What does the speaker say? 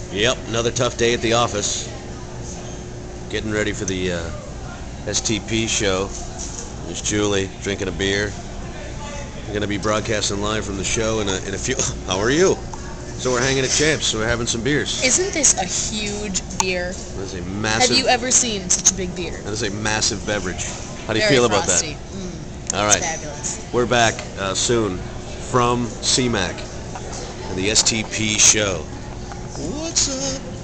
Yep, another tough day at the office. Getting ready for the STP show. There's Julie drinking a beer. We're going to be broadcasting live from the show in a few... How are you? So we're hanging at Champs, so we're having some beers. Isn't this a huge beer? That is a massive... Have you ever seen such a big beer? That is a massive beverage. How do you Very feel about frosty. that? All right. It's fabulous. We're back soon from CMAC and the STP show. What's up?